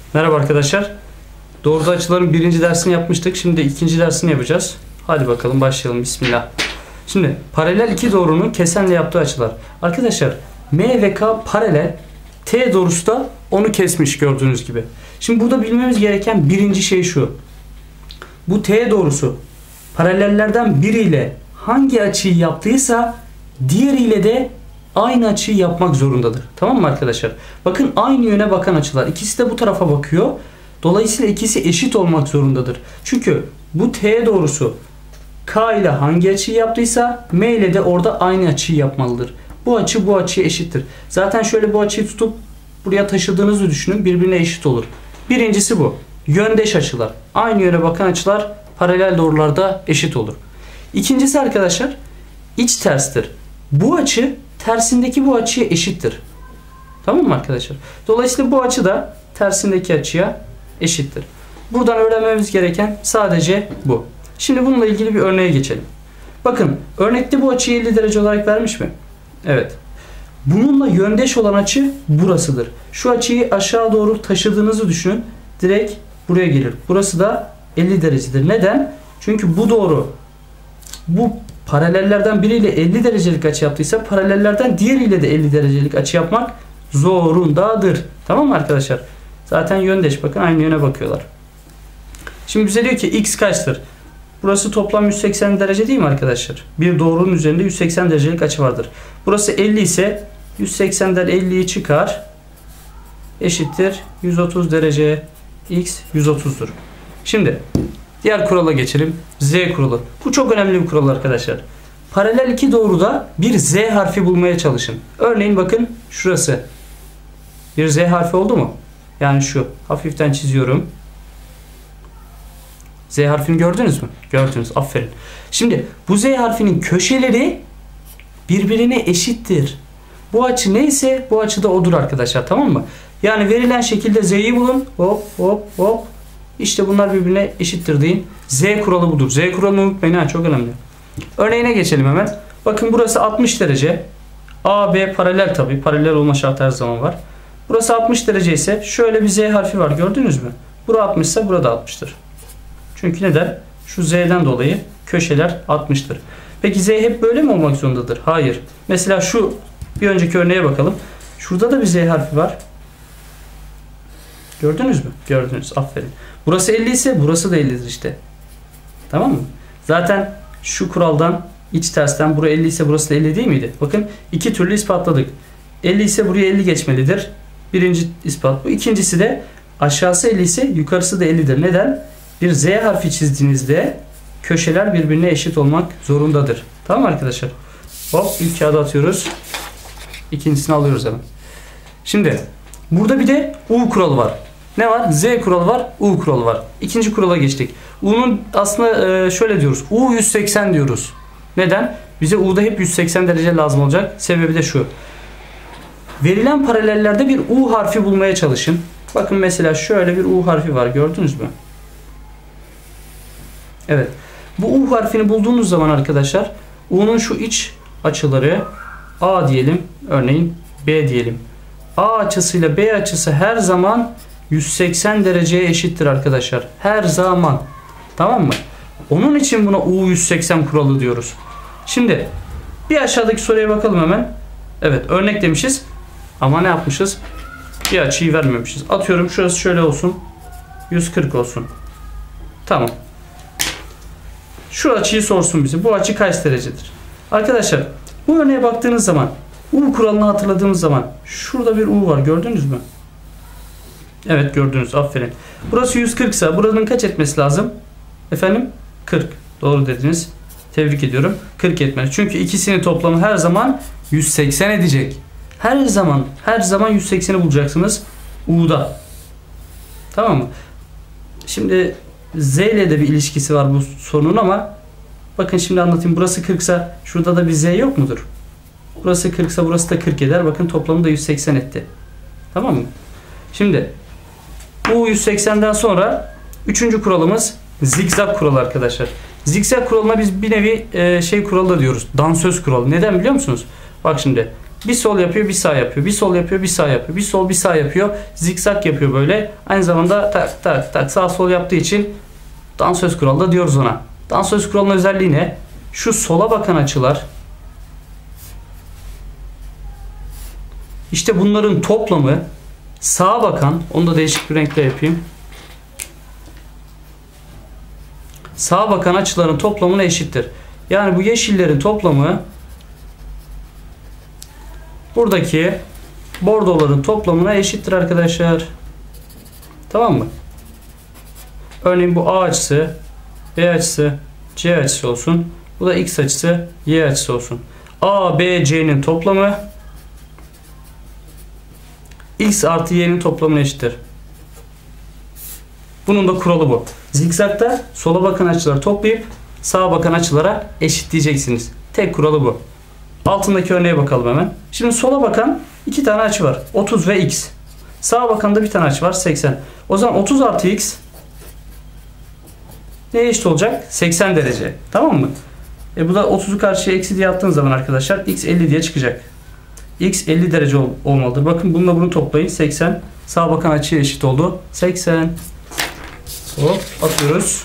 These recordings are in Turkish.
Merhaba arkadaşlar. Doğruda açıların birinci dersini yapmıştık. Şimdi de ikinci dersini yapacağız. Hadi bakalım başlayalım. Bismillah. Şimdi paralel iki doğrunun kesenle yaptığı açılar. Arkadaşlar M ve K paralel. T doğrusu da onu kesmiş gördüğünüz gibi. Şimdi burada bilmemiz gereken birinci şey şu. Bu T doğrusu paralellerden biriyle hangi açıyı yaptıysa diğeriyle de aynı açıyı yapmak zorundadır. Tamam mı arkadaşlar? Bakın aynı yöne bakan açılar. İkisi de bu tarafa bakıyor. Dolayısıyla ikisi eşit olmak zorundadır. Çünkü bu T doğrusu K ile hangi açıyı yaptıysa M ile de orada aynı açıyı yapmalıdır. Bu açı bu açıya eşittir. Zaten şöyle bu açıyı tutup buraya taşıdığınızı düşünün. Birbirine eşit olur. Birincisi bu. Yöndeş açılar. Aynı yöne bakan açılar paralel doğrularda eşit olur. İkincisi arkadaşlar iç terstir. Bu açı tersindeki bu açıya eşittir. Tamam mı arkadaşlar? Dolayısıyla bu açı da tersindeki açıya eşittir. Buradan öğrenmemiz gereken sadece bu. Şimdi bununla ilgili bir örneğe geçelim. Bakın örnekte bu açıyı 50 derece olarak vermiş mi? Evet. Bununla yöndeş olan açı burasıdır. Şu açıyı aşağı doğru taşıdığınızı düşünün. Direkt buraya gelir. Burası da 50 derecedir. Neden? Çünkü bu doğru bu paralellerden biriyle 50 derecelik açı yaptıysa paralellerden diğeriyle de 50 derecelik açı yapmak zorundadır. Tamam mı arkadaşlar? Zaten yöndeş. Bakın aynı yöne bakıyorlar. Şimdi bize diyor ki x kaçtır? Burası toplam 180 derece değil mi arkadaşlar? Bir doğrunun üzerinde 180 derecelik açı vardır. Burası 50 ise 180'den 50'yi çıkar. Eşittir 130 derece. X 130'dur. Şimdi diğer kurala geçelim. Z kuralı. Bu çok önemli bir kural arkadaşlar. Paralel iki doğruda bir Z harfi bulmaya çalışın. Örneğin bakın şurası. Bir Z harfi oldu mu? Yani şu. Hafiften çiziyorum. Z harfini gördünüz mü? Gördünüz. Aferin. Şimdi bu Z harfinin köşeleri birbirine eşittir. Bu açı neyse bu açı da odur arkadaşlar. Tamam mı? Yani verilen şekilde Z'yi bulun. Hop hop hop. İşte bunlar birbirine eşittir deyin. Z kuralı budur. Z kuralını unutmayın ha, çok önemli. Örneğine geçelim hemen. Bakın burası 60 derece. A, B paralel tabi. Paralel olma şartı her zaman var. Burası 60 derece ise şöyle bir Z harfi var. Gördünüz mü? Bura 60 ise burada 60'tır. Çünkü neden? Şu Z'den dolayı köşeler 60'tır. Peki Z hep böyle mi olmak zorundadır? Hayır. Mesela şu bir önceki örneğe bakalım. Şurada da bir Z harfi var. Gördünüz mü? Gördünüz. Aferin. Burası 50 ise burası da 50'dir işte. Tamam mı? Zaten şu kuraldan iç tersten burası 50 ise burası da 50 değil miydi? Bakın iki türlü ispatladık. 50 ise buraya 50 geçmelidir. Birinci ispat bu. İkincisi de aşağısı 50 ise yukarısı da 50'dir. Neden? Bir Z harfi çizdiğinizde köşeler birbirine eşit olmak zorundadır. Tamam mı arkadaşlar? Hop ilk kağıdı atıyoruz. İkincisini alıyoruz hemen. Şimdi burada bir de U kuralı var. Ne var? Z kuralı var, U kuralı var. İkinci kurala geçtik. U'nun aslında şöyle diyoruz. U 180 diyoruz. Neden? Bize U'da hep 180 derece lazım olacak. Sebebi de şu. Verilen paralellerde bir U harfi bulmaya çalışın. Bakın mesela şöyle bir U harfi var. Gördünüz mü? Evet. Bu U harfini bulduğunuz zaman arkadaşlar U'nun şu iç açıları A diyelim. Örneğin B diyelim. A açısıyla B açısı her zaman 180 dereceye eşittir arkadaşlar. Her zaman. Tamam mı? Onun için buna U 180 kuralı diyoruz. Şimdi bir aşağıdaki soruya bakalım hemen. Evet örnek demişiz. Ama ne yapmışız? Bir açıyı vermemişiz. Atıyorum şurası şöyle olsun. 140 olsun. Tamam. Şu açıyı sorsun bize. Bu açı kaç derecedir? Arkadaşlar bu örneğe baktığınız zaman U kuralını hatırladığımız zaman şurada bir U var. Gördünüz mü? Evet gördünüz. Aferin. Burası 140 ise buranın kaç etmesi lazım? Efendim? 40. Doğru dediniz. Tebrik ediyorum. 40 etmeli. Çünkü ikisinin toplamı her zaman 180 edecek. Her zaman 180'i bulacaksınız U'da. Tamam mı? Şimdi Z ile de bir ilişkisi var bu sorunun ama bakın şimdi anlatayım. Burası 40 ise şurada da bir Z yok mudur? Burası 40 ise burası da 40 eder. Bakın toplamı da 180 etti. Tamam mı? Şimdi bu 180'den sonra 3. kuralımız zigzag kuralı arkadaşlar. Zigzag kuralına biz bir nevi şey kuralı da diyoruz. Dansöz kuralı. Neden biliyor musunuz? Bak şimdi Bir sol yapıyor, bir sağ yapıyor. Bir sol yapıyor, bir sağ yapıyor. Bir sol, bir sağ yapıyor. Zikzak yapıyor böyle. Aynı zamanda tak tak tak sağ sol yaptığı için dansöz kuralı da diyoruz ona. Dansöz kuralının özelliği ne? Şu sola bakan açılar, İşte bunların toplamı sağa bakan, onu da değişik bir renkle yapayım. Sağa bakan açıların toplamına eşittir. Yani bu yeşillerin toplamı buradaki bordoların toplamına eşittir arkadaşlar. Tamam mı? Örneğin bu A açısı, B açısı, C açısı olsun. Bu da X açısı, Y açısı olsun. A, B, C'nin toplamı X artı Y'nin toplamına eşittir. Bunun da kuralı bu. Zikzakta sola bakan açıları toplayıp sağa bakan açılara eşitleyeceksiniz. Tek kuralı bu. Altındaki örneğe bakalım hemen. Şimdi sola bakan iki tane açı var. 30 ve X. Sağa bakan da bir tane açı var. 80. O zaman 30 artı X neye eşit olacak? 80 derece. Tamam mı? Bu da 30'u karşıya eksi diye attığın zaman arkadaşlar X 50 diye çıkacak. X 50 derece olmalıdır. Bakın bununla bunu toplayın. 80. Sağa bakan açıya eşit oldu. 80. Hop atıyoruz.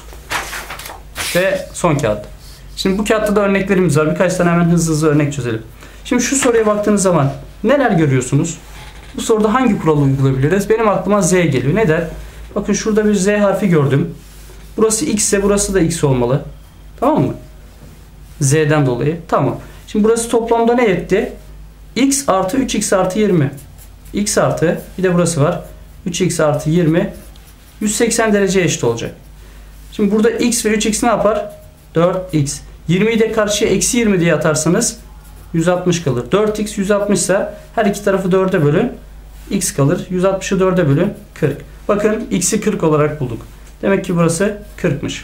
Ve son kağıt. Şimdi bu kağıtta da örneklerimiz var. Birkaç tane hemen hızlı örnek çözelim. Şimdi şu soruya baktığınız zaman neler görüyorsunuz? Bu soruda hangi kuralı uygulayabiliriz? Benim aklıma Z geliyor. Neden? Bakın şurada bir Z harfi gördüm. Burası X ise burası da X olmalı. Tamam mı? Z'den dolayı. Tamam. Şimdi burası toplamda ne etti? X artı 3X artı 20. X artı bir de burası var. 3X artı 20 180 dereceye eşit olacak. Şimdi burada X ve 3X ne yapar? 4X. 20'yi de karşıya eksi 20 diye atarsanız 160 kalır. 4X 160 ise her iki tarafı 4'e bölün. X kalır. 160'ı 4'e bölün. 40. Bakın X'i 40 olarak bulduk. Demek ki burası 40'mış.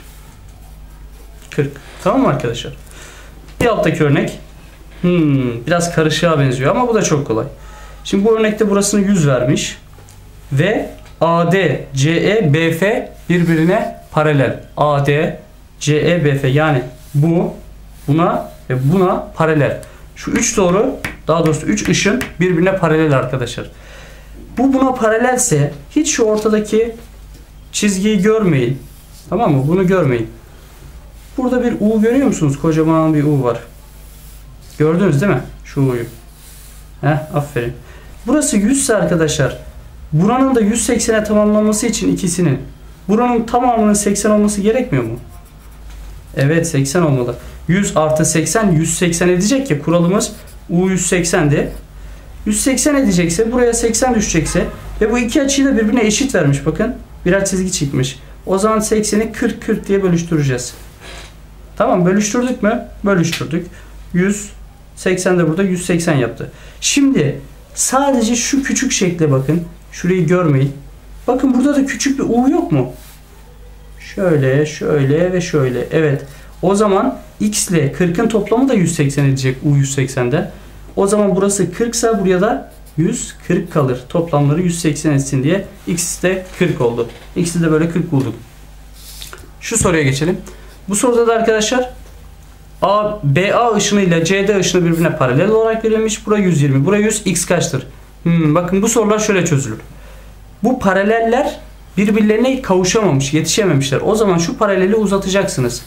40. Tamam mı arkadaşlar? Bir alttaki örnek. Biraz karışığa benziyor ama bu da çok kolay. Şimdi bu örnekte burasını 100 vermiş. Ve AD, CE, BF birbirine paralel. AD, CE, BF yani bu, buna ve buna paralel. Şu 3 doğru, daha doğrusu 3 ışın birbirine paralel arkadaşlar. Bu buna paralelse hiç şu ortadaki çizgiyi görmeyin. Tamam mı? Bunu görmeyin. Burada bir U görüyor musunuz? Kocaman bir U var. Gördünüz değil mi? Şu U'yu. Aferin. Burası 100 ise arkadaşlar buranın da 180'e tamamlanması için ikisinin buranın tamamının 80 olması gerekmiyor mu? Evet 80 olmalı. 100 artı 80 180 edecek ya kuralımız U 180'di. 180 edecekse buraya 80 düşecekse ve bu iki açıyı da birbirine eşit vermiş bakın. Birer çizgi çıkmış. O zaman 80'i 40 diye bölüştüreceğiz. Tamam bölüştürdük mü? Bölüştürdük. 180 de burada 180 yaptı. Şimdi sadece şu küçük şekle bakın. Şurayı görmeyin. Bakın burada da küçük bir U yok mu? Şöyle, şöyle ve şöyle. Evet. O zaman X ile 40'ın toplamı da 180 edecek U 180'den. O zaman burası 40 ise buraya da 140 kalır. Toplamları 180 etsin diye X de 40 oldu. X'i de böyle 40 bulduk. Şu soruya geçelim. Bu soruda da arkadaşlar BA ışını ile CD ışını birbirine paralel olarak verilmiş. Buraya 120. Buraya 100. X kaçtır? Bakın bu sorular şöyle çözülür. Bu paraleller birbirlerine kavuşamamış, yetişememişler. O zaman şu paraleli uzatacaksınız.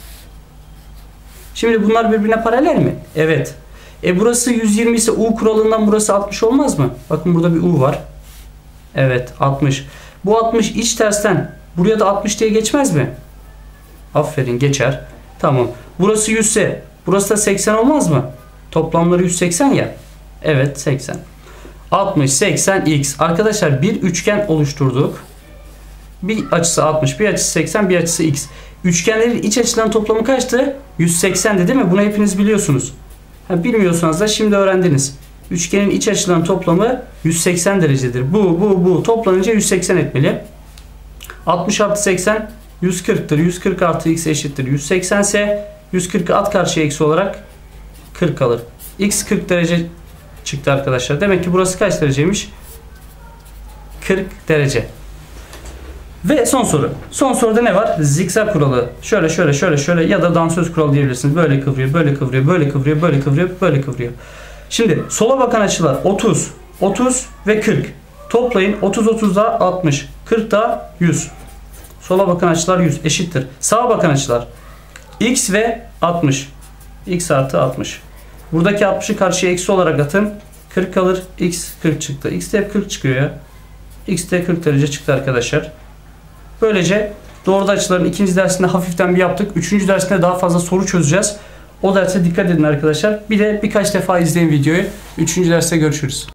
Şimdi bunlar birbirine paralel mi? Evet. Burası 120 ise U kuralından burası 60 olmaz mı? Bakın burada bir U var. Evet 60. Bu 60 iç tersten buraya da 60 diye geçmez mi? Aferin geçer. Tamam. Burası 100 ise burası da 80 olmaz mı? Toplamları 180 ya. Evet 80. 60, 80, X. Arkadaşlar bir üçgen oluşturduk. Bir açısı 60, bir açısı 80, bir açısı X. Üçgenlerin iç açılarının toplamı kaçtı? 180'di değil mi? Bunu hepiniz biliyorsunuz. Bilmiyorsanız da şimdi öğrendiniz. Üçgenin iç açılarının toplamı 180 derecedir. Bu toplanınca 180 etmeli. 60 artı 80 140'tır. 140 artı X eşittir. 180 ise 140'ı at karşıya eksi olarak 40 kalır. X 40 derece çıktı arkadaşlar. Demek ki burası kaç dereceymiş? 40 derece. Ve son soru. Son soruda ne var? Zikzak kuralı. Şöyle ya da dansöz kuralı diyebilirsiniz. Böyle kıvrıyor, böyle kıvrıyor, böyle kıvrıyor, böyle kıvrıyor, böyle kıvrıyor. Şimdi sola bakan açılar 30, 30 ve 40. Toplayın. 30 30 da 60. 40 da 100. Sola bakan açılar 100 eşittir. Sağa bakan açılar x ve 60. X artı 60. Buradaki 60'ı karşıya eksi olarak atın. 40 kalır. X 40 çıktı. X de hep 40 çıkıyor ya. X de 40 derece çıktı arkadaşlar. Böylece doğruda açıların ikinci dersinde hafiften bir yaptık. Üçüncü dersinde daha fazla soru çözeceğiz. O derse dikkat edin arkadaşlar. Bir de birkaç defa izleyin videoyu. Üçüncü derste görüşürüz.